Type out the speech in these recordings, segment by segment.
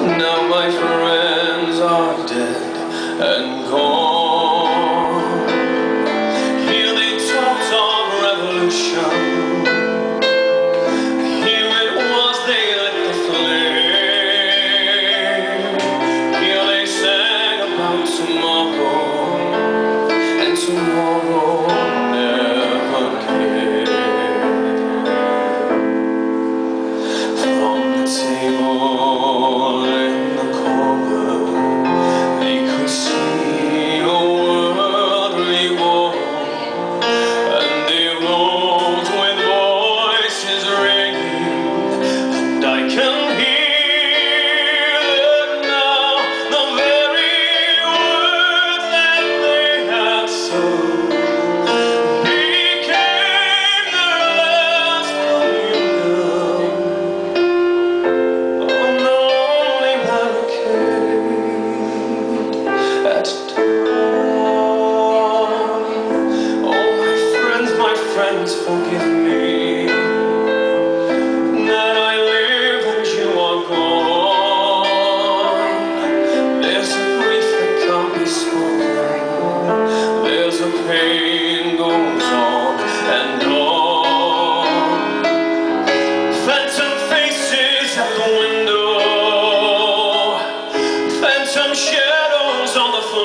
Now my friends are dead and gone. Here they talked of revolution. Here it was they lit the flame. Here they sang about tomorrow, and tomorrow never came. From the table in the corner, they could see a worldly war, and they rose with voices ringing, and I can hear them now, the very words that they had sung became their last communion. At dawn, oh my friends, forgive me that I live and you are gone. There's a grief that can't be spoken. There's a pain goes on and on. Phantom faces at the window, phantom shadows on the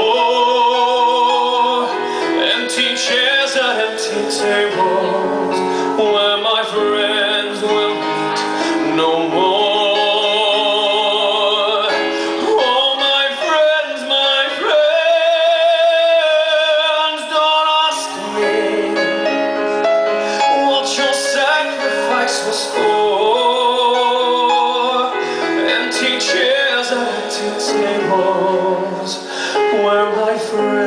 floor, empty chairs at empty tables, where my friends will meet no more. Oh my friends, don't ask me what your sacrifice was for. Empty chairs at empty tables, where my friends